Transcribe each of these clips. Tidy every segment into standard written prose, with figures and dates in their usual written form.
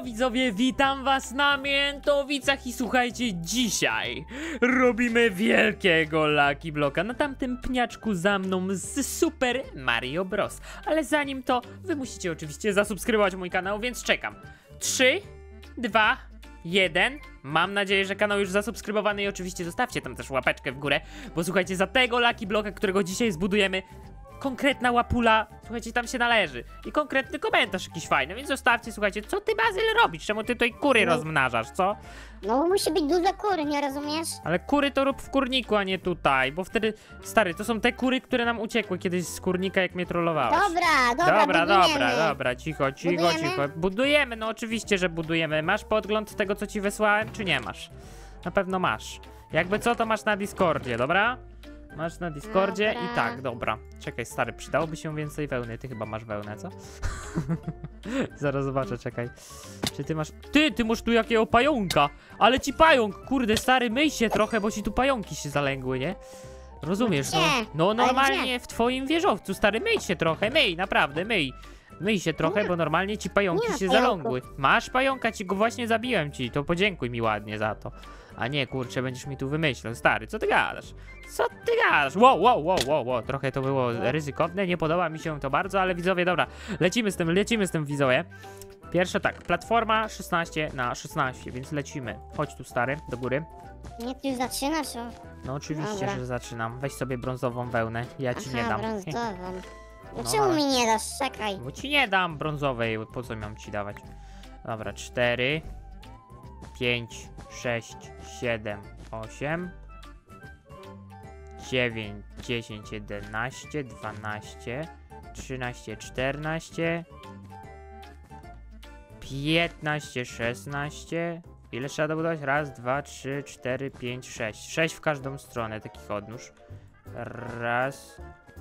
widzowie, witam was na Miętowicach i słuchajcie, dzisiaj robimy wielkiego Lucky Bloka na tamtym pniaczku za mną z Super Mario Bros. Ale zanim to, wy musicie oczywiście zasubskrybować mój kanał, więc czekam. 3, 2, 1. Mam nadzieję, że kanał już zasubskrybowany i oczywiście zostawcie tam też łapeczkę w górę, bo słuchajcie, za tego Lucky Bloka, którego dzisiaj zbudujemy, konkretna łapula, słuchajcie, tam się należy. I konkretny komentarz jakiś fajny, więc zostawcie, słuchajcie, co ty, Bazyl, robisz? Czemu ty tutaj kury rozmnażasz, co? No musi być dużo kury, nie rozumiesz? Ale kury to rób w kurniku, a nie tutaj, bo wtedy, stary, to są te kury, które nam uciekły kiedyś z kurnika, jak mnie trollowałeś. Dobra, cicho. Budujemy, no oczywiście, że budujemy. Masz podgląd tego, co ci wysłałem, czy nie masz? Na pewno masz. Jakby co, to masz na Discordzie, dobra? Masz na Discordzie dobra. I tak, dobra. Czekaj, stary, przydałoby się więcej wełny. Ty chyba masz wełnę, co? Zaraz zobaczę, czekaj. Czy ty masz... Ty masz tu jakiego pająka! Ale ci pająk, kurde, stary, myj się trochę, bo ci tu pająki się zalęgły, nie? Rozumiesz, no? No normalnie w twoim wieżowcu, stary, myj się trochę, naprawdę, myj. Myj się trochę, bo normalnie ci pająki się zalągły. Masz pająka, ci go właśnie zabiłem ci, to podziękuj mi ładnie za to. A nie, kurczę, będziesz mi tu wymyślał, stary, co ty gadasz? Co ty gadasz? Wow, trochę to było ryzykowne, nie podoba mi się to bardzo, ale widzowie, dobra, lecimy z tym widzowie. Pierwsze tak, platforma 16×16, więc lecimy. Chodź tu, stary, do góry. Nie, ty już zaczynasz? O. No oczywiście, że zaczynam. Weź sobie brązową wełnę, ja ci nie dam. Brązową. No, czemu mi nie dasz? Czekaj. Bo ci nie dam brązowej, po co miałem ci dawać? Dobra, 4, 5, 6, 7, 8, 9, 10, 11, 12, 13, 14, 15, 16. Ile trzeba dobudować? Raz, 2, 3, 4, 5, 6. 6 w każdą stronę takich odnóż. Raz,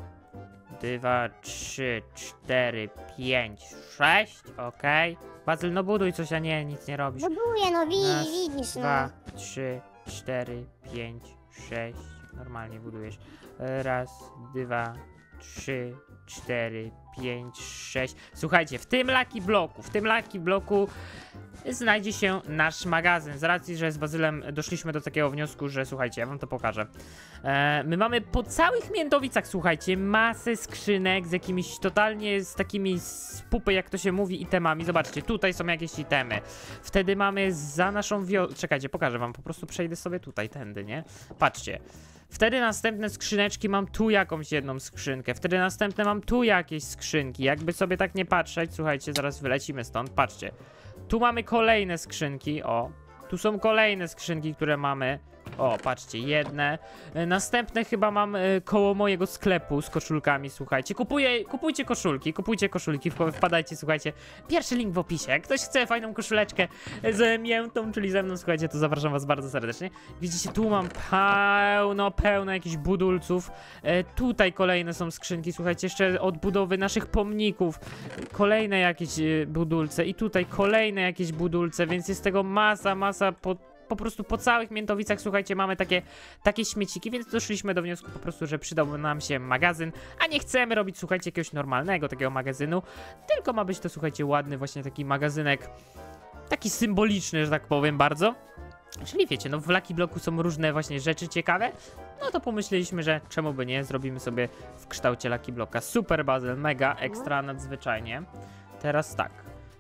2, 3, 4, 5, 6. Okej. Bazyl, no buduj coś, a nie, nic nie robisz. Buduję, no widzisz, 2, 3, 4, 5, 6. Normalnie budujesz. Raz, 2, 3, 4, 5, 6. Słuchajcie, w tym Lucky Bloku znajdzie się nasz magazyn. Z racji, że z Bazylem doszliśmy do takiego wniosku, że słuchajcie, ja wam to pokażę. My mamy po całych Miętowicach, słuchajcie, masę skrzynek z jakimiś totalnie, z takimi z pupy, jak to się mówi, itemami. Zobaczcie, tutaj są jakieś itemy. Wtedy mamy za naszą Czekajcie, pokażę wam, po prostu przejdę sobie tutaj, tędy, nie? Patrzcie. Wtedy następne skrzyneczki mam tu jakąś jedną skrzynkę. Wtedy następne mam tu jakieś skrzynki. Jakby sobie tak nie patrzeć, słuchajcie, zaraz wylecimy stąd. Patrzcie. Tu mamy kolejne skrzynki, o. Tu są kolejne skrzynki, które mamy. O, patrzcie, jedne. Następne chyba mam koło mojego sklepu z koszulkami, słuchajcie. Kupujcie koszulki, wpadajcie, słuchajcie. Pierwszy link w opisie. Jak ktoś chce fajną koszuleczkę z miętą, czyli ze mną, słuchajcie, to zapraszam was bardzo serdecznie. Widzicie, tu mam pełno jakichś budulców. Tutaj kolejne są skrzynki, słuchajcie, jeszcze od budowy naszych pomników. Kolejne jakieś budulce i tutaj kolejne jakieś budulce, więc jest tego masa po prostu po całych Miętowicach, słuchajcie, mamy takie śmieciki, więc doszliśmy do wniosku po prostu, że przydałby nam się magazyn, a nie chcemy robić, słuchajcie, jakiegoś normalnego takiego magazynu, tylko ma być to, słuchajcie, ładny właśnie taki magazynek, taki symboliczny, że tak powiem, bardzo. Czyli wiecie, no w Lucky Bloku są różne właśnie rzeczy ciekawe, no to pomyśleliśmy, że czemu by nie, zrobimy sobie w kształcie Lucky Bloka. Super Bazyl, mega, ekstra, nadzwyczajnie. Teraz tak.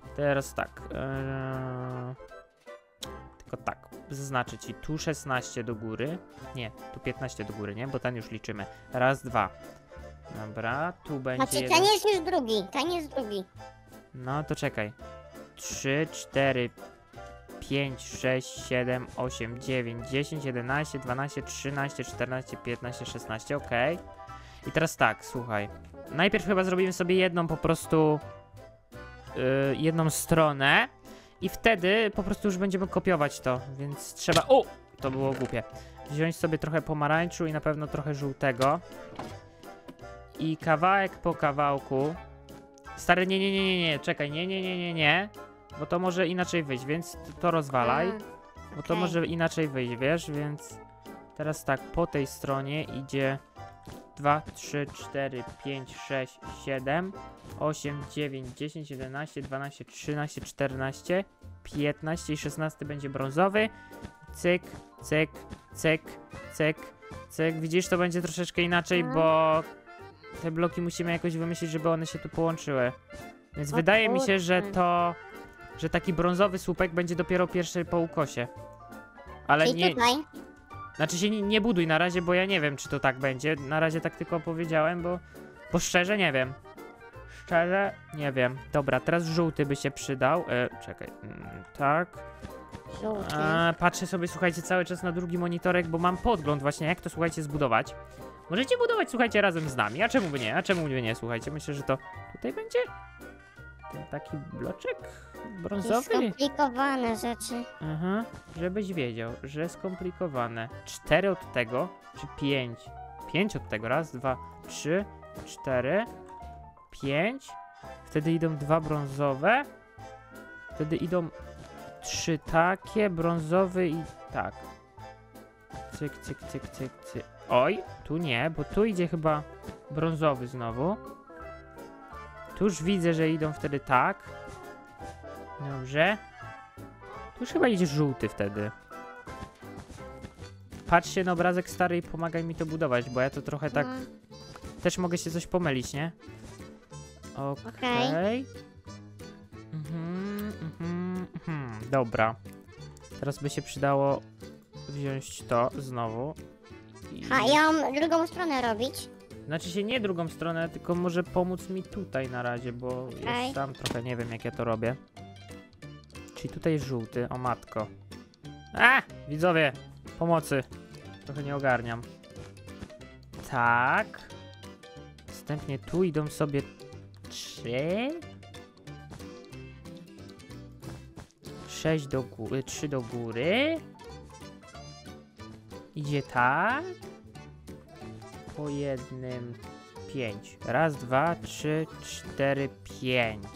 Tylko tak, zaznaczę ci tu 16 do góry. Nie, tu 15 do góry, nie? Bo ten już liczymy. Raz, 2. Dobra, tu będzie. Znaczy, ten jest już drugi. No to czekaj. 3, 4, 5, 6, 7, 8, 9, 10, 11, 12, 13, 14, 15, 16, okej. I teraz tak, słuchaj. Najpierw chyba zrobimy sobie jedną po prostu jedną stronę. I wtedy po prostu już będziemy kopiować to, więc trzeba... O! To było głupie. Wziąć sobie trochę pomarańczu i na pewno trochę żółtego. I kawałek po kawałku. Stary, nie, czekaj, nie. Bo to może inaczej wyjść, więc to rozwalaj. Bo to może inaczej wyjść, wiesz, więc... Teraz tak, po tej stronie idzie 2, 3, 4, 5, 6, 7, 8, 9, 10, 11, 12, 13, 14, 15 i 16 będzie brązowy. Cyk, cyk, cyk, cyk, cyk. Widzisz, to będzie troszeczkę inaczej, bo te bloki musimy jakoś wymyślić, żeby one się tu połączyły. Więc O wydaje mi się, że kurczę. że taki brązowy słupek będzie dopiero pierwszy po ukosie. Ale Czyli nie, tutaj. znaczy się nie buduj na razie, bo ja nie wiem, czy to tak będzie. Na razie tak tylko powiedziałem, bo szczerze nie wiem. Szczerze nie wiem. Dobra, teraz żółty by się przydał. Czekaj. Tak. Żółty. Patrzę sobie, słuchajcie, cały czas na drugi monitorek, bo mam podgląd właśnie, jak to, słuchajcie, zbudować. Możecie budować, słuchajcie, razem z nami. A czemu by nie? A czemu by nie? Słuchajcie, myślę, że to tutaj będzie ten taki bloczek brązowy. Skomplikowane rzeczy. Aha, żebyś wiedział, że skomplikowane. 4 od tego, czy 5? 5 od tego. Raz, 2, 3, 4, 5. Wtedy idą 2 brązowe. Wtedy idą 3 takie, brązowy i tak. Cyk, cyk, cyk, cyk, cyk. Oj, tu nie, bo tu idzie chyba brązowy znowu. Tu już widzę, że idą wtedy tak. Dobrze. Tu już chyba idzie żółty wtedy. Patrzcie na obrazek stary i pomagaj mi to budować, bo ja to trochę tak... No. Też mogę się coś pomylić, nie? Okej. Dobra. Teraz by się przydało wziąć to znowu. Ja mam drugą stronę robić. Znaczy się nie drugą stronę, tylko może pomóc mi tutaj na razie, bo ja Okej. sam trochę nie wiem, jak ja to robię. Czyli tutaj jest żółty, o matko. Widzowie, pomocy. Trochę nie ogarniam. Tak. Następnie tu idą sobie 3. 6 do góry, 3 do góry. Idzie tak. Po jednym 5. Raz, 2, 3, 4, 5.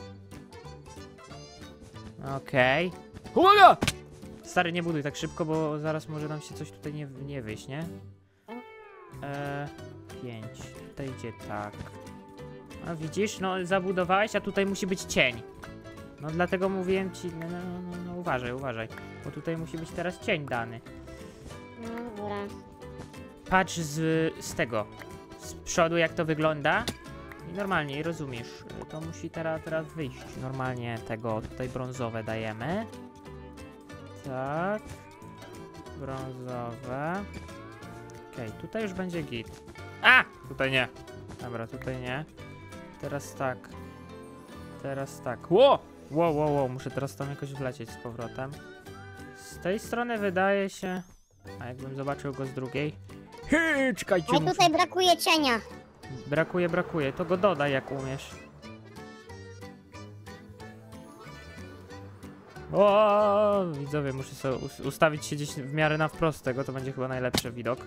Okej. Uwaga! Stary, nie buduj tak szybko, bo zaraz może nam się coś tutaj nie wyjść, nie? 5. Tutaj idzie tak. A widzisz, no zabudowałeś, a tutaj musi być cień. No dlatego mówiłem ci, no uważaj, uważaj. Bo tutaj musi być teraz cień dany. No dobra. Patrz z tego, z przodu jak to wygląda i normalnie, rozumiesz, to musi teraz wyjść. Normalnie tego tutaj brązowe dajemy. Tak. Brązowe. Okej, tutaj już będzie git. Tutaj nie. Dobra, tutaj nie. Teraz tak. Teraz tak. Wow, muszę teraz tam jakoś wlecieć z powrotem. Z tej strony wydaje się... A jakbym zobaczył go z drugiej... Czekajcie, A tutaj brakuje cienia. Brakuje. To go dodaj, jak umiesz. O, widzowie, muszę sobie ustawić się gdzieś w miarę na wprost tego, to będzie chyba najlepszy widok.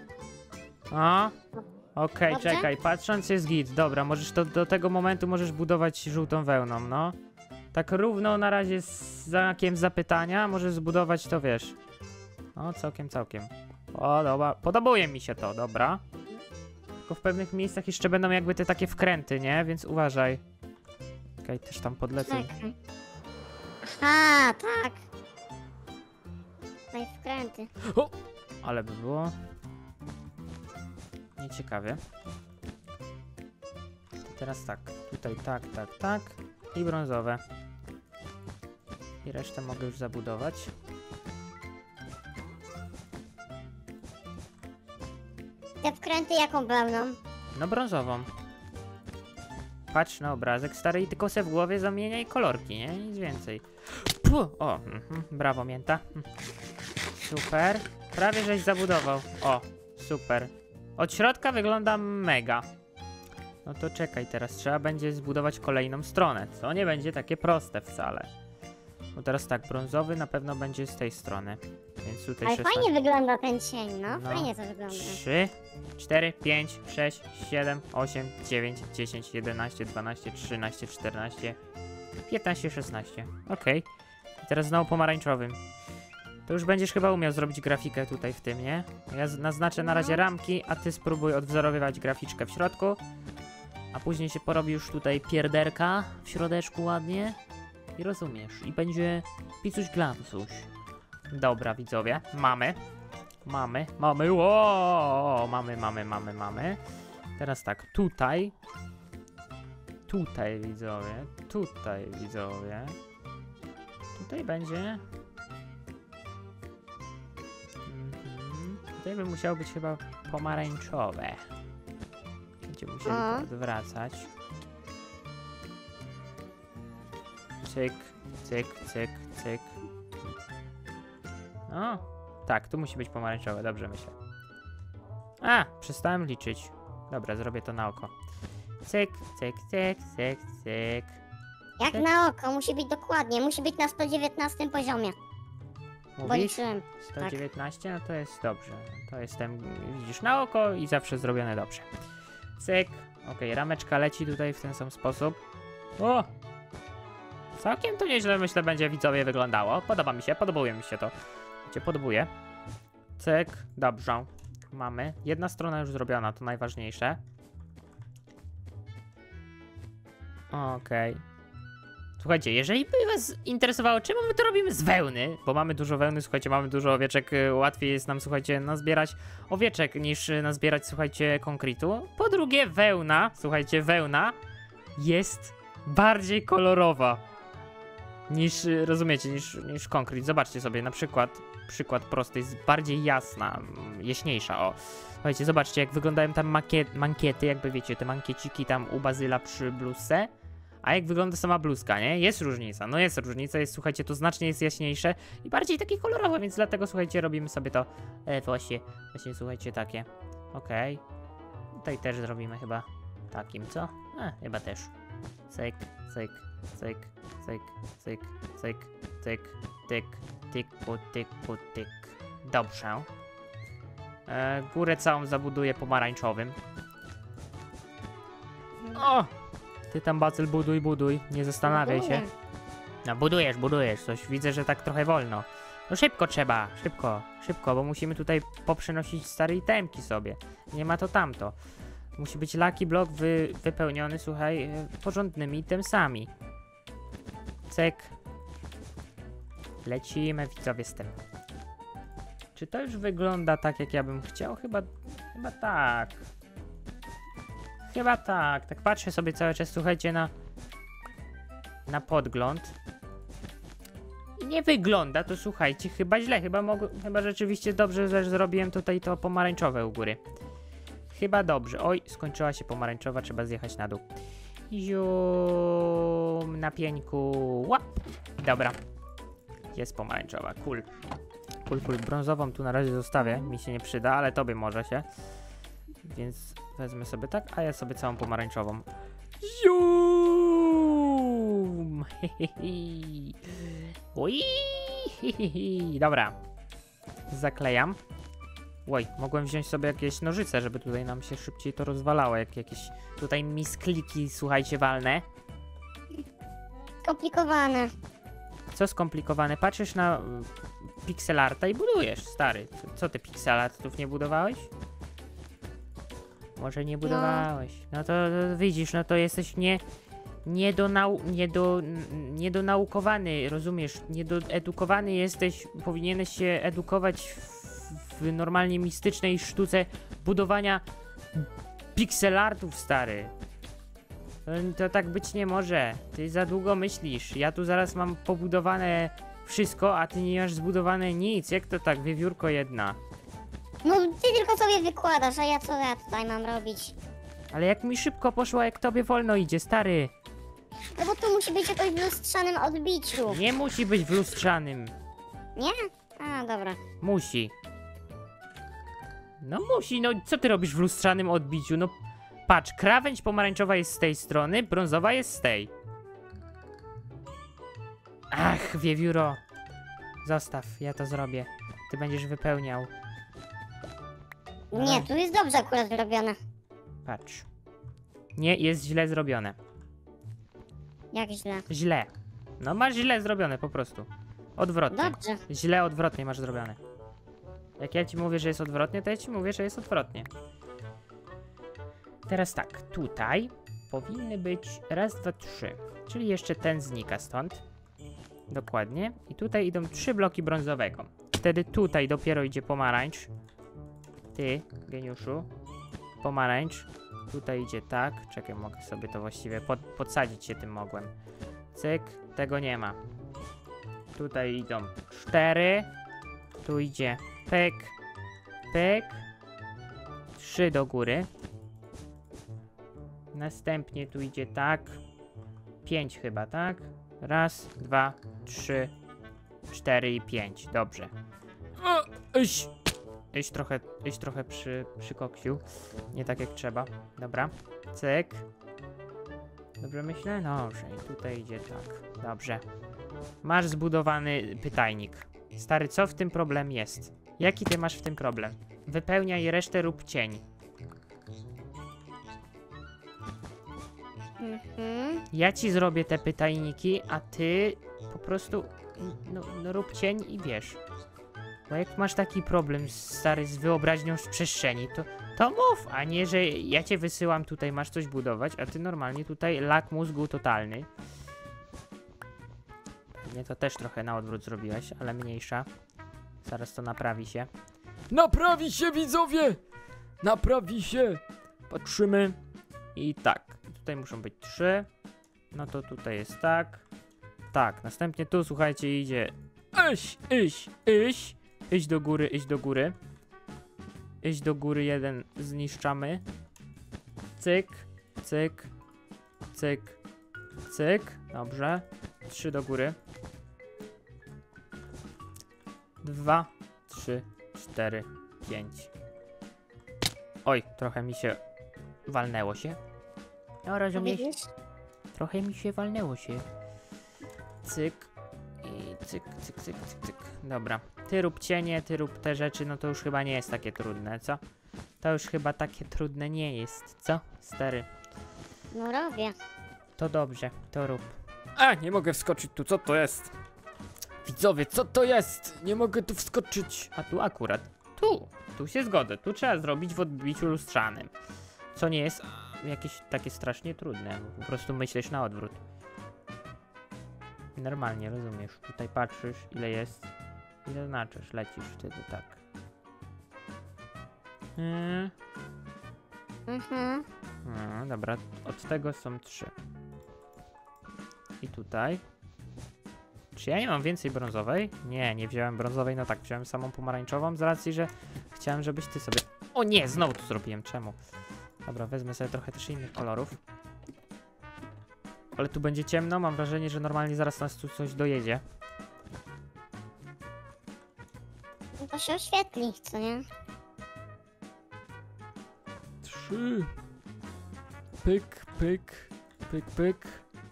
Okej, Dobrze? czekaj, patrząc jest git. Dobra, możesz do tego momentu możesz budować żółtą wełną, no. Tak równo na razie z znakiem zapytania możesz zbudować to, wiesz. No, całkiem. O, dobra, podobuje mi się to, dobra. Tylko w pewnych miejscach jeszcze będą jakby te takie wkręty, nie? Więc uważaj. Okej, też tam podlecę. Czekaj. Aha, tak. Tutaj wkręty. Ale by było... Nieciekawie. Teraz tak, tutaj tak. I brązowe. I resztę mogę już zabudować. Te wkręty jaką wełną? No brązową. Patrz na obrazek stary i tylko se w głowie zamieniaj kolorki, nie? Nic więcej. Brawo, mięta. Super. Prawie żeś zabudował. O, super. Od środka wygląda mega. No to czekaj, teraz trzeba będzie zbudować kolejną stronę, co nie będzie takie proste wcale. Bo teraz tak, brązowy na pewno będzie z tej strony. Więc tutaj Ale 16. fajnie wygląda ten cień, no. No. Fajnie to wygląda. 3, 4, 5, 6, 7, 8, 9, 10, 11, 12, 13, 14, 15, 16. Okej. I teraz znowu pomarańczowym. To już będziesz chyba umiał zrobić grafikę tutaj w tym, nie? Ja naznaczę na razie ramki, a ty spróbuj odwzorowywać graficzkę w środku. A później się porobi już tutaj pierderka w środeczku ładnie. I rozumiesz. I będzie picuś glancuś. Dobra, widzowie. Mamy. Ło! Mamy. Teraz tak, tutaj. Tutaj, widzowie. Tutaj będzie... Tutaj by musiało być chyba pomarańczowe. Będziemy musieli to odwracać. Cyk. O, tak, tu musi być pomarańczowe, dobrze myślę. A, przestałem liczyć. Dobra, zrobię to na oko. Cyk. Jak na oko, musi być dokładnie, musi być na 119 poziomie. Bo Mówisz? liczyłem. 119, no to jest dobrze. To jestem, widzisz, na oko i zawsze zrobione dobrze. Cyk. Okej, rameczka leci tutaj w ten sam sposób. O! Całkiem to nieźle, myślę, będzie widzowie wyglądało. Podobuje mi się to. Podobuje. Cyk, dobrze. Mamy. Jedna strona już zrobiona, to najważniejsze. Okej. Słuchajcie, jeżeli by was interesowało, czemu my to robimy z wełny, bo mamy dużo wełny, słuchajcie, mamy dużo owieczek, łatwiej jest nam, słuchajcie, nazbierać owieczek niż nazbierać, słuchajcie, konkretu. Po drugie, wełna jest bardziej kolorowa niż, rozumiecie, niż konkret. Zobaczcie sobie, na przykład prosty jest bardziej jasna, jaśniejsza, o. Słuchajcie, zobaczcie, jak wyglądają tam mankiety, jakby wiecie, te mankieciki tam u Bazyla przy bluzce. A jak wygląda sama bluzka, nie? Jest różnica, słuchajcie, to znacznie jest jaśniejsze i bardziej takie kolorowe, więc dlatego, słuchajcie, robimy sobie to właśnie, słuchajcie, takie. Okej. Tutaj też zrobimy chyba takim, co? Chyba też. Cyk. Tyk, tyk. Dobrze. Górę całą zabuduję pomarańczowym. O! Ty tam, Bacyl, buduj, nie zastanawiaj się. No budujesz coś, widzę, że tak trochę wolno. No szybko trzeba, szybko, bo musimy tutaj poprzenosić stare itemki sobie. Nie ma to tamto. Musi być Lucky Block wypełniony, słuchaj, porządnymi itemsami. Cyk. Lecimy, widzowie, z tym. Czy to już wygląda tak, jak ja bym chciał? Chyba tak. Tak patrzę sobie cały czas, słuchajcie, na podgląd. I nie wygląda to, słuchajcie, chyba źle, chyba rzeczywiście dobrze, że zrobiłem tutaj to pomarańczowe u góry. Chyba dobrze. Oj, skończyła się pomarańczowa, trzeba zjechać na dół. Zium, na pieńku, łap. Dobra. Jest pomarańczowa, cool. Brązową tu na razie zostawię, mi się nie przyda, ale tobie może się. Więc wezmę sobie tak, a ja sobie całą pomarańczową. Zium! Ui! Dobra. Zaklejam. Oj, mogłem wziąć sobie jakieś nożyce, żeby tutaj nam się szybciej to rozwalało. Jak jakieś tutaj miskliki, słuchajcie, walne. Skomplikowane. Co skomplikowane? Patrzysz na pixelarta i budujesz, stary. Co ty pixelartów nie budowałeś? Może nie budowałeś. No to widzisz, no to jesteś niedonaukowany, rozumiesz? Niedoedukowany jesteś, powinieneś się edukować w normalnie mistycznej sztuce budowania pixelartów, stary. To tak być nie może. Ty za długo myślisz. Ja tu zaraz mam pobudowane wszystko, a ty nie masz zbudowane nic. Jak to tak, wiewiórko jedna? No ty tylko sobie wykładasz, a co ja tutaj mam robić? Ale jak mi szybko poszło, jak tobie wolno idzie, stary. No bo tu musi być jakoś w lustrzanym odbiciu. Nie musi być w lustrzanym. Nie? A, dobra. Musi. No musi, no co ty robisz w lustrzanym odbiciu? No patrz, krawędź pomarańczowa jest z tej strony, brązowa jest z tej. Ach, wiewióro. Zostaw, ja to zrobię. Ty będziesz wypełniał. Nie, tu jest dobrze akurat zrobione. Patrz. Nie, jest źle zrobione. Jak źle? Źle. No masz źle zrobione po prostu. Odwrotnie. Dobrze. Źle odwrotnie masz zrobione. Jak ja ci mówię, że jest odwrotnie, to ja ci mówię, że jest odwrotnie. Teraz tak, tutaj powinny być raz, dwa, trzy. Czyli jeszcze ten znika stąd. Dokładnie. I tutaj idą 3 bloki brązowego. Wtedy tutaj dopiero idzie pomarańcz. Ty, geniuszu. Pomarańcz. Tutaj idzie tak. Czekaj, mogę sobie to właściwie podsadzić się tym mogłem. Cyk, tego nie ma. Tutaj idą 4. Tu idzie pyk, pyk. 3 do góry. Następnie tu idzie tak. 5 chyba, tak? Raz, 2, 3, 4 i 5. Dobrze. Iść trochę przy koksiu. Nie tak jak trzeba. Dobra. Cyk. Dobrze myślę? Dobrze. I tutaj idzie tak. Dobrze. Masz zbudowany pytajnik. Stary, co w tym problem jest? Jaki ty masz w tym problem? Wypełniaj resztę, rób cień. Ja ci zrobię te pytajniki, a ty po prostu no rób cień i wiesz. Bo jak masz taki problem, stary, z wyobraźnią z przestrzeni, to mów, a nie, że ja cię wysyłam tutaj, masz coś budować, a ty normalnie tutaj lak mózgu totalny. Pewnie to też trochę na odwrót zrobiłeś, ale mniejsza. Zaraz to naprawi się. Naprawi się, widzowie! Naprawi się! Patrzymy. I tak. Tutaj muszą być 3. No to tutaj jest tak. Tak, następnie tu, słuchajcie, idzie iść do góry, iść do góry. Iść do góry, jeden zniszczamy. Cyk, cyk, cyk, cyk. Dobrze. 3 do góry. 2, 3, 4, 5. Oj, trochę mi się walnęło się. No rozumiesz? Trochę mi się walnęło się. Cyk. I cyk, cyk, cyk, cyk, cyk. Dobra. Ty rób cienie, ty rób te rzeczy, no to już chyba nie jest takie trudne, co? To już chyba takie trudne nie jest, co? Stary. No robię. To dobrze, to rób. A, nie mogę wskoczyć tu, co to jest? Widzowie, co to jest? Nie mogę tu wskoczyć. A tu akurat. Tu się zgodzę. Tu trzeba zrobić w odbiciu lustrzanym. Co nie jest jakieś takie strasznie trudne. Po prostu myślisz na odwrót. Normalnie, rozumiesz. Tutaj patrzysz, ile jest. I zaznaczasz, lecisz wtedy tak. Dobra, od tego są 3. I tutaj. Czy ja nie mam więcej brązowej? Nie, nie wziąłem brązowej, no tak, wziąłem samą pomarańczową z racji, że chciałem, żebyś ty sobie... O nie, znowu to zrobiłem, czemu? Dobra, wezmę sobie trochę też innych kolorów. Ale tu będzie ciemno, mam wrażenie, że normalnie zaraz nas tu coś dojedzie. No to się oświetli, co nie? 3. Pyk, pyk, pyk, pyk.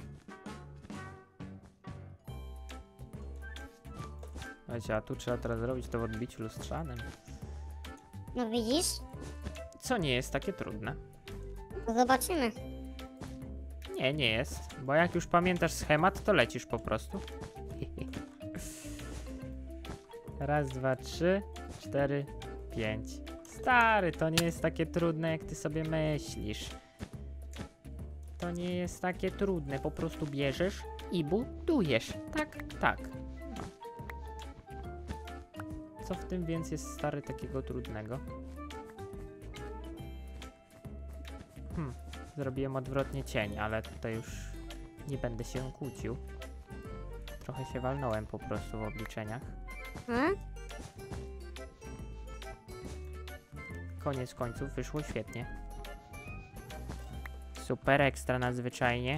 Słuchajcie, a tu trzeba teraz zrobić to w odbiciu lustrzanym. No widzisz? Co nie jest takie trudne. No zobaczymy. Nie, nie jest. Bo jak już pamiętasz schemat, to lecisz po prostu. Raz, 2, 3, 4, 5. Stary, to nie jest takie trudne, jak ty sobie myślisz. To nie jest takie trudne. Po prostu bierzesz i budujesz. Tak, tak. No. Co w tym więc jest, stary, takiego trudnego? Zrobiłem odwrotnie cień, ale tutaj już nie będę się kłócił. Trochę się walnąłem po prostu w obliczeniach. Koniec końców wyszło świetnie. Super, ekstra nadzwyczajnie.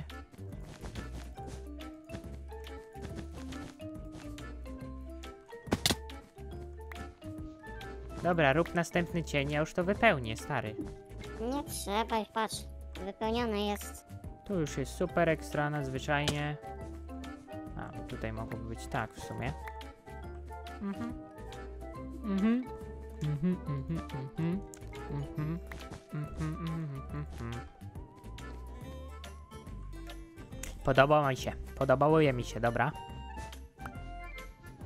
Dobra, rób następny cień, ja już to wypełnię, stary. Nie trzeba, już patrz. Wypełnione jest. Tu już jest super, ekstra nadzwyczajnie. A, bo tutaj mogłoby być tak w sumie. Podobało mi się, dobra.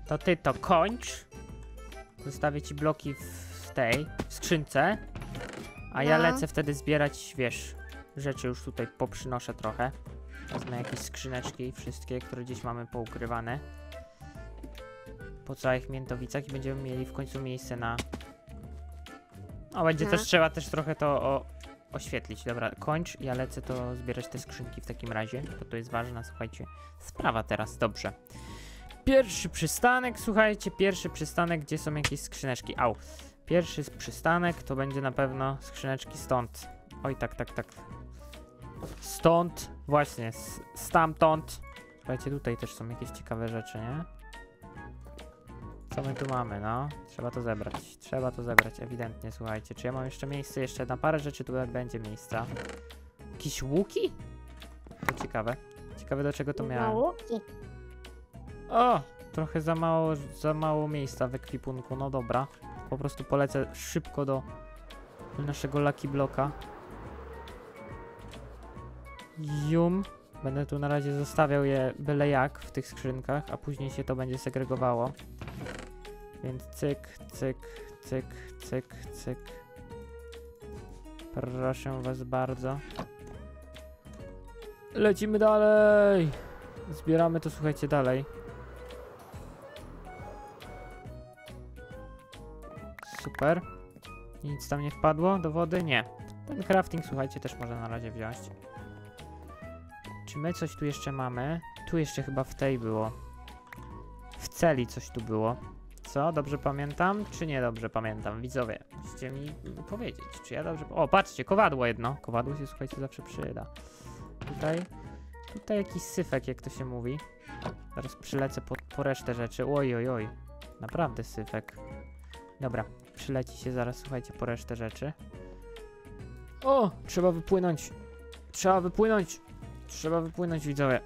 to ty to kończ. Zostawię ci bloki w tej skrzynce. A ja No. lecę wtedy zbierać, wiesz, rzeczy już tutaj poprzynoszę trochę. Wezmę jakieś skrzyneczki, wszystkie, które gdzieś mamy poukrywane. Po całych miętowicach i będziemy mieli w końcu miejsce na... O, będzie No. też trzeba też trochę to oświetlić. Dobra, kończ, ja lecę to zbierać te skrzynki w takim razie, bo to jest ważna, słuchajcie, sprawa teraz, dobrze. Pierwszy przystanek, słuchajcie, pierwszy przystanek, gdzie są jakieś skrzyneczki. Au. Pierwszy przystanek to będzie na pewno skrzyneczki stąd. Oj, tak. Stąd, właśnie, stamtąd. Słuchajcie, tutaj też są jakieś ciekawe rzeczy, nie? Co my tu mamy, no? Trzeba to zebrać, ewidentnie, słuchajcie. Czy ja mam jeszcze miejsce? Jeszcze na parę rzeczy tu będzie miejsca. Jakieś łuki? To ciekawe. Ciekawe, do czego to No miałem. łuki. O! Trochę za mało miejsca w ekwipunku, no dobra. Po prostu polecę szybko do naszego Lucky Blocka. Będę tu na razie zostawiał je byle jak w tych skrzynkach, a później się to będzie segregowało. Więc cyk. Proszę was bardzo. Lecimy dalej! Zbieramy to, słuchajcie, dalej. Super. Nic tam nie wpadło do wody? Nie. Ten crafting, słuchajcie, też można na razie wziąć. Czy my coś tu jeszcze mamy? Tu jeszcze chyba w tej było. W celi coś tu było. Co? Dobrze pamiętam? Czy nie dobrze pamiętam? Widzowie, musicie mi powiedzieć, czy ja dobrze... O, patrzcie, kowadło jedno. Kowadło się, słuchajcie, zawsze przyda. Tutaj jakiś syfek, jak to się mówi. Zaraz przylecę po resztę rzeczy. Oj. Naprawdę syfek. Dobra, przyleci się zaraz, słuchajcie, po resztę rzeczy. O, trzeba wypłynąć. Trzeba wypłynąć, widzowie.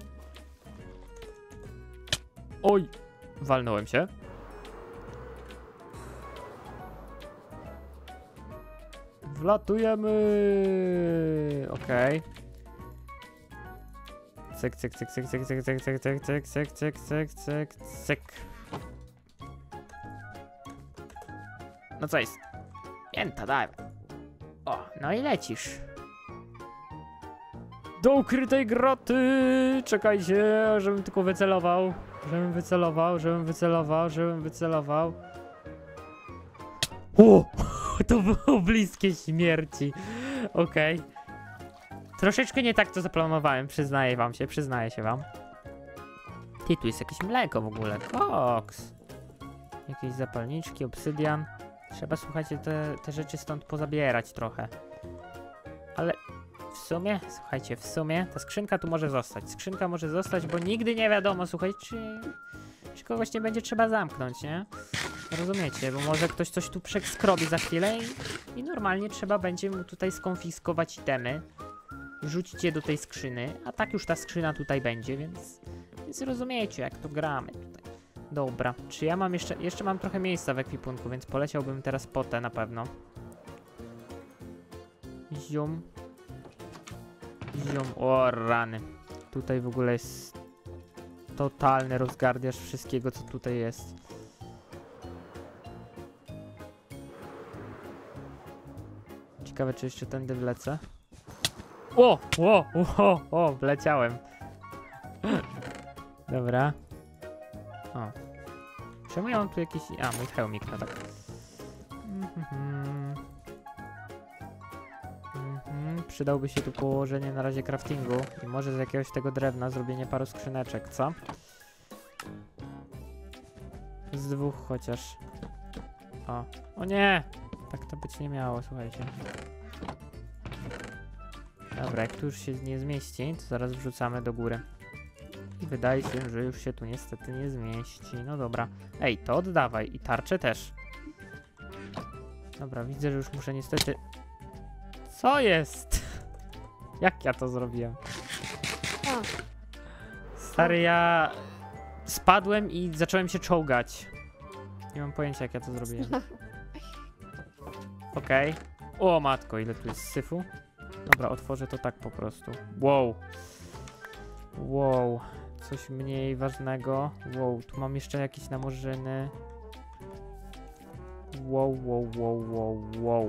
Oj, walnąłem się. Wlatujemy. Okej. Cyk. No co jest? Pięta, daj. O, no i lecisz. Do ukrytej groty! Czekajcie, żebym tylko wycelował. Żebym wycelował. O! To było bliskie śmierci. Okej. Troszeczkę nie tak to zaplanowałem, przyznaję się wam. Ty, tu jest jakieś mleko w ogóle. Koks. Jakieś zapalniczki, obsydian. Trzeba, słuchajcie, te rzeczy stąd pozabierać trochę. Ale w sumie ta skrzynka tu może zostać. Skrzynka może zostać, bo nigdy nie wiadomo, słuchajcie, czy kogoś nie będzie trzeba zamknąć, nie? Rozumiecie, bo może ktoś coś tu przeskrobi za chwilę i normalnie trzeba będzie mu tutaj skonfiskować itemy. Rzucić je do tej skrzyny, a tak już ta skrzyna tutaj będzie, więc rozumiecie, jak to gramy tutaj. Dobra, czy ja mam jeszcze mam trochę miejsca w ekwipunku, więc poleciałbym teraz po te na pewno. Zium. O rany. Tutaj w ogóle jest totalny rozgardiaż wszystkiego, co tutaj jest. Ciekawe, czy jeszcze tędy wlecę. O, wleciałem. Dobra. O. Czemu ja mam tu jakiś... A, mój hełmik, no tak. Przydałby się tu położenie na razie craftingu i może z jakiegoś tego drewna zrobienie paru skrzyneczek, co? Z dwóch chociaż. O nie! Tak to być nie miało, słuchajcie. Dobra, jak tu już się nie zmieści, to zaraz wrzucamy do góry. I wydaje się, że już się tu niestety nie zmieści. No dobra. Ej, to oddawaj. I tarczę też. Dobra, widzę, że już muszę niestety... Co jest? Jak ja to zrobiłem? Stary, ja... Spadłem i zacząłem się czołgać. Nie mam pojęcia, jak ja to zrobiłem. Okej. O matko, ile tu jest syfu. Dobra, otworzę to tak po prostu. Wow. coś mniej ważnego. Wow, tu mam jeszcze jakieś namorzyny. Wow, wow, wow, wow, wow.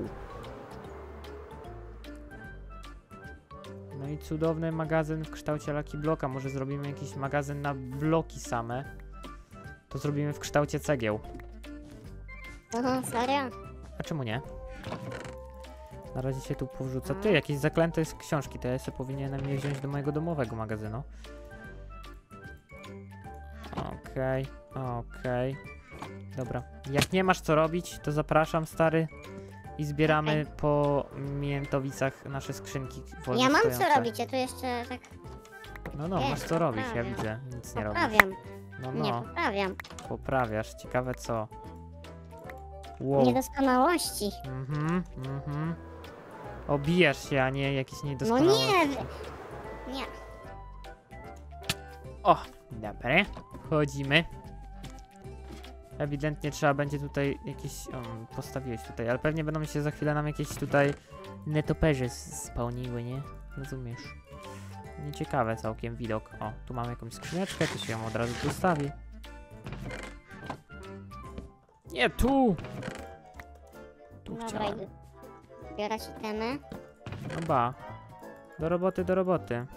No i cudowny magazyn w kształcie Lucky Blocka. Może zrobimy jakiś magazyn na bloki same. To zrobimy w kształcie cegieł. Aha, serio? A czemu nie? Na razie się tu powrzuca. Ty, jakieś zaklęte z książki, to ja sobie powinienem je wziąć do mojego domowego magazynu. Okej, okej. Dobra, jak nie masz co robić, to zapraszam, stary. I zbieramy po Miętowicach nasze skrzynki wolno Ja mam stojące. co robić, ja tu jeszcze tak No, Wiesz, masz co robić, ja poprawiam. widzę. Nic nie robisz. poprawiam. No, Nie, no, poprawiam. poprawiasz. Ciekawe co. Wow. Niedoskonałości. Mhm. Obijasz się, a nie jakieś No niedoskonałości. nie. O, dobra. Wchodzimy. Ewidentnie trzeba będzie tutaj jakieś... postawiłeś tutaj, ale pewnie będą się za chwilę nam jakieś tutaj netoperze spełniły, nie? Rozumiesz? Nieciekawe całkiem widok. O, tu mamy jakąś skrzyneczkę, to się ją od razu postawi. Nie, tu! Tu Dobra, chciałem. idę zbierać itemy. No ba. Do roboty, do roboty.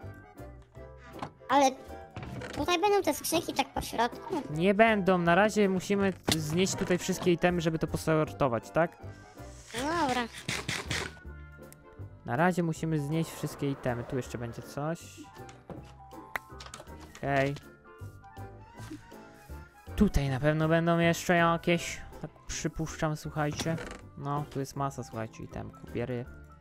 Ale tutaj będą te skrzynki tak po środku. Nie będą, na razie musimy znieść tutaj wszystkie itemy, żeby to posortować, tak? No dobra. Na razie musimy znieść wszystkie itemy. Tu jeszcze będzie coś. Okej. Tutaj na pewno będą jeszcze jakieś. Tak przypuszczam, słuchajcie. No, tu jest masa, słuchajcie, itemku. Biery.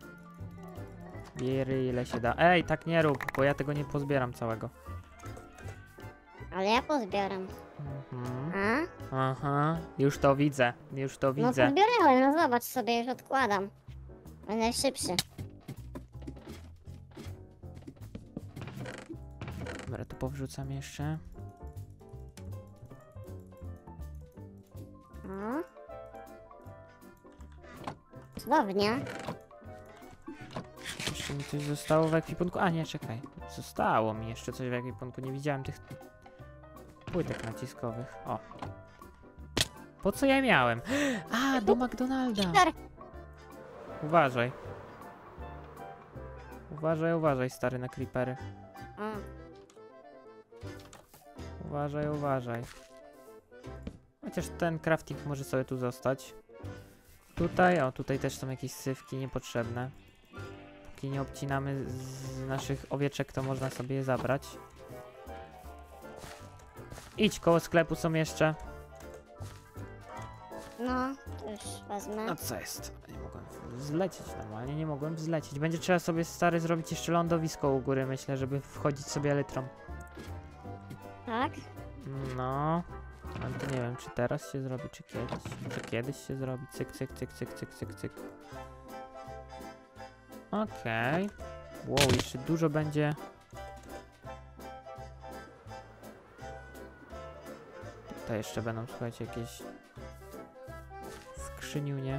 Biery ile się da. Ej, tak nie rób, bo ja tego nie pozbieram całego. Ale ja pozbieram. Mhm. A? Aha, już to widzę, już to No widzę. pozbierałem, no zobacz sobie, już odkładam. Będę szybszy. Dobra, tu powrzucam jeszcze. O. Cudownie. Jeszcze mi coś zostało w ekwipunku. A nie, czekaj. Zostało mi jeszcze coś w ekwipunku. Nie widziałem tych płytek naciskowych. O. Po co ja miałem? A, do McDonalda. Super. Uważaj. Uważaj, stary, na creepery. O. Uważaj. Chociaż ten crafting może sobie tu zostać. Tutaj, o, tutaj też są jakieś sywki niepotrzebne. Póki nie obcinamy z naszych owieczek, to można sobie je zabrać. Idź, koło sklepu są jeszcze. No, to już wezmę. No co jest? Nie mogłem zlecieć normalnie, nie mogłem zlecieć. Będzie trzeba sobie, stary, zrobić jeszcze lądowisko u góry, myślę, żeby wchodzić sobie elytrą. Tak? No, ale to nie wiem, czy teraz się zrobi, czy kiedyś. Czy kiedyś się zrobi. Cyk. Okej. Wow, jeszcze dużo będzie. Tutaj jeszcze będą, słuchajcie, jakieś skrzyniunie.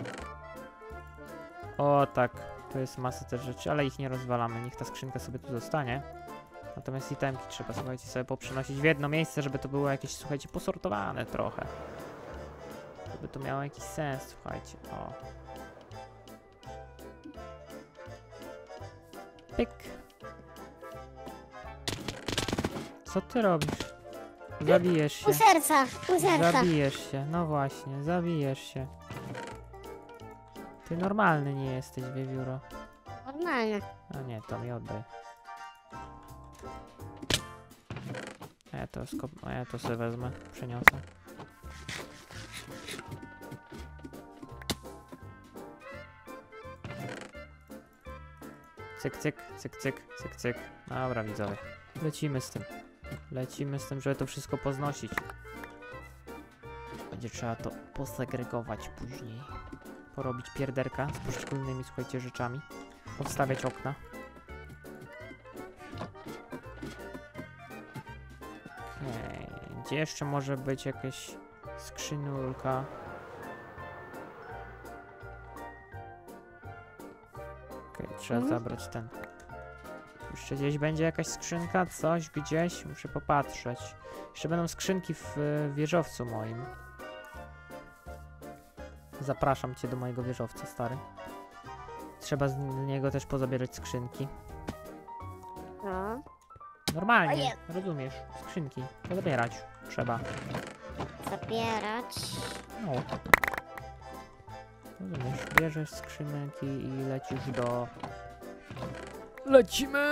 O tak, tu jest masa też rzeczy, ale ich nie rozwalamy. Niech ta skrzynka sobie tu zostanie. Natomiast itemki trzeba, słuchajcie, sobie poprzynosić w jedno miejsce, żeby to było jakieś, słuchajcie, posortowane trochę. Żeby to miało jakiś sens, słuchajcie. O. Pyk. Co ty robisz? Zabijesz się. Pół serca. Zabijesz się, no właśnie, zabijesz się. Ty normalny nie jesteś, wiewióro. Normalne. A nie, to mi oddaj. A ja to sobie wezmę, przeniosę. Cyk. Dobra, widzowie. Lecimy z tym, żeby to wszystko poznosić. Będzie trzeba to posegregować później. Porobić pierderka z poszczególnymi, słuchajcie, rzeczami. Powstawiać okna. Okej. Gdzie jeszcze może być jakaś skrzynulka? Okej, trzeba zabrać ten Jeszcze gdzieś będzie jakaś skrzynka, coś gdzieś, muszę popatrzeć. Jeszcze będą skrzynki w wieżowcu moim. Zapraszam cię do mojego wieżowca, stary. Trzeba z niego też pozabierać skrzynki. No. Normalnie, rozumiesz, skrzynki. Pozabierać trzeba. Zabierać. No. Rozumiesz, bierzesz skrzynki i lecisz do... Lecimy!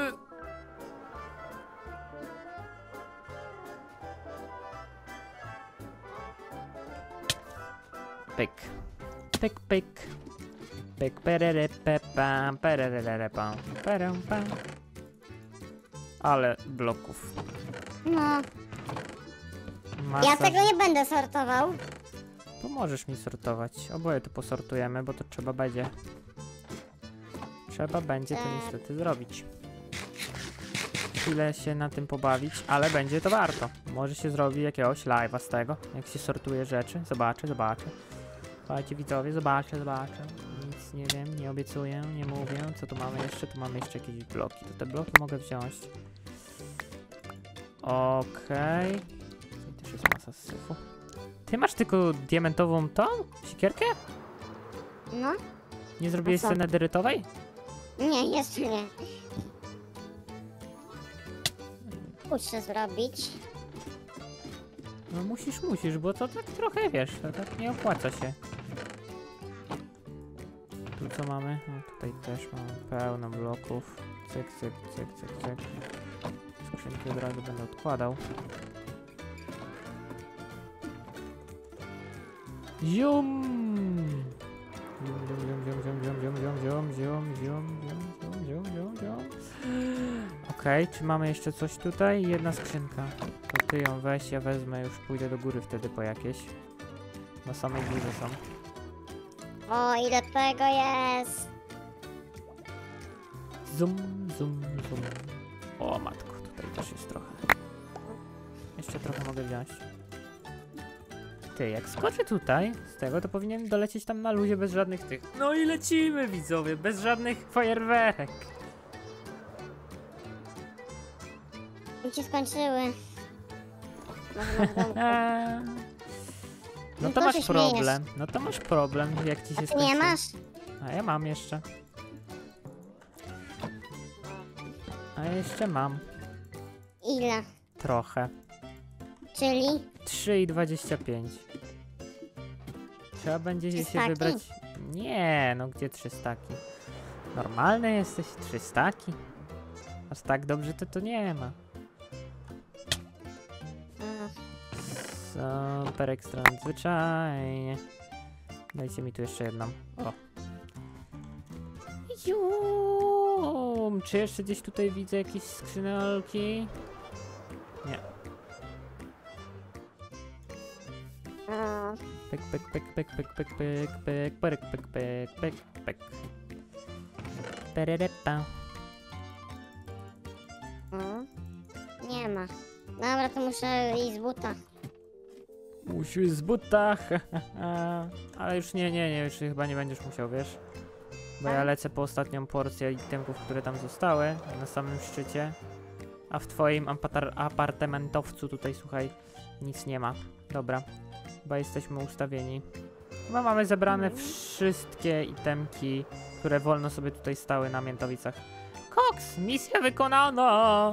Pyk. Pyk, pyk. Pyk, perere, pam, perere, pam, perem, pam. Ale bloków. No. Masa. Ja tego nie będę sortował. Pomożesz mi sortować. Oboje to posortujemy, bo to trzeba będzie. Trzeba będzie to niestety zrobić. Chwilę się na tym pobawić, ale będzie to warto. Może się zrobi jakiegoś live'a z tego, jak się sortuje rzeczy. Zobaczę. Słuchajcie widzowie, zobaczę. Nic nie wiem, nie obiecuję, nie mówię. Co tu mamy jeszcze? Tu mamy jeszcze jakieś bloki. To te bloki mogę wziąć. Okej. Tutaj też jest masa syfu. Ty masz tylko diamentową tą siekierkę? No. Nie zrobiłeś co? sobie nederytowej? Nie, jeszcze nie. Muszę zrobić. No musisz, bo to tak trochę, wiesz, to tak nie opłaca się. Tu co mamy? No tutaj też mamy pełno bloków. Cyk. Skrzynki od razu będę odkładał. Zium! Okej, czy mamy jeszcze coś tutaj? Jedna skrzynka. To ty ją weź, ja wezmę, już pójdę do góry wtedy po jakieś. Na samej górze są. O, ile tego jest. Zoom. O matko, tutaj też jest trochę. Jeszcze trochę mogę wziąć. Ty, jak skoczę tutaj z tego, to powinien dolecieć tam na luzie bez żadnych tych... No i lecimy, widzowie, bez żadnych fajerwerek. Mi się skończyły. Może w domku. No No to to masz się problem. No to masz problem, jak ci się Ty skończy. nie masz? A ja mam jeszcze. A ja jeszcze mam. Ile? Trochę. Czyli? 3,25. Trzeba będzie się Trzystaki? wybrać. Nie, no gdzie 300? Normalny jesteś, 300? Aż tak dobrze to nie ma. Super ekstra nadzwyczajnie. Dajcie mi tu jeszcze jedną. O. Jum. Czy jeszcze gdzieś tutaj widzę jakieś skrzynelki? Nie. Pyk. Pererepa. Nie ma. Dobra, to muszę iść z buta. Musisz z buta. Ale już nie, już chyba nie będziesz musiał, wiesz? Bo ja lecę po ostatnią porcję itemków, które tam zostały na samym szczycie. A w twoim apartamentowcu tutaj, słuchaj, nic nie ma. Dobra, chyba jesteśmy ustawieni. Chyba mamy zebrane wszystkie itemki, które wolno sobie tutaj stały na Miętowicach. Koks! Misja wykonana!